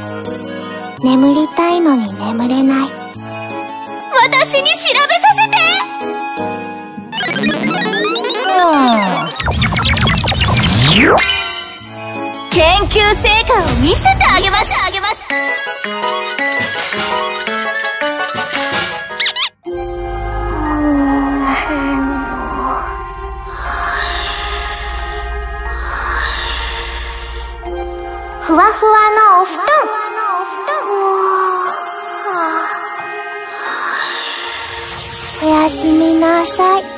眠りたいのに眠れない。 私に調べさせて。研究成果を見せてあげます。 ふわふわのお布団。おやすみなさい。